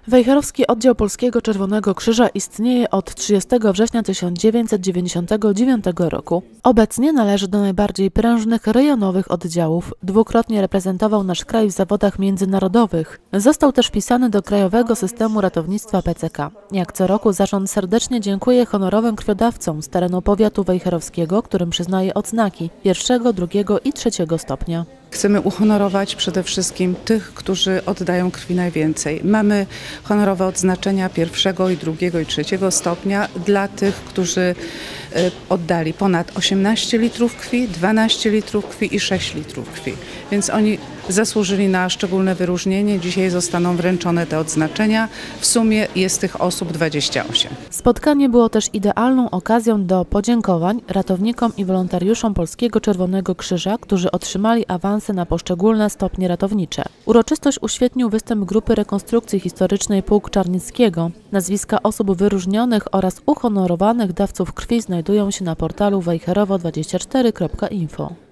Wejherowski Oddział Polskiego Czerwonego Krzyża istnieje od 30 września 1999 roku. Obecnie należy do najbardziej prężnych rejonowych oddziałów. Dwukrotnie reprezentował nasz kraj w zawodach międzynarodowych. Został też wpisany do Krajowego Systemu Ratownictwa PCK. Jak co roku zarząd serdecznie dziękuje honorowym krwiodawcom z terenu powiatu wejherowskiego, którym przyznaje odznaki pierwszego, drugiego i trzeciego stopnia. Chcemy uhonorować przede wszystkim tych, którzy oddają krwi najwięcej. Mamy honorowe odznaczenia pierwszego, i drugiego, i trzeciego stopnia dla tych, którzy oddali ponad 18 litrów krwi, 12 litrów krwi i 6 litrów krwi. Więc oni zasłużyli na szczególne wyróżnienie. Dzisiaj zostaną wręczone te odznaczenia. W sumie jest tych osób 28. Spotkanie było też idealną okazją do podziękowań ratownikom i wolontariuszom Polskiego Czerwonego Krzyża, którzy otrzymali awanse na poszczególne stopnie ratownicze. Uroczystość uświetnił występ grupy rekonstrukcji historycznej Pułk Czarnickiego. Nazwiska osób wyróżnionych oraz uhonorowanych dawców krwi znajdują się na portalu wejherowo24.info.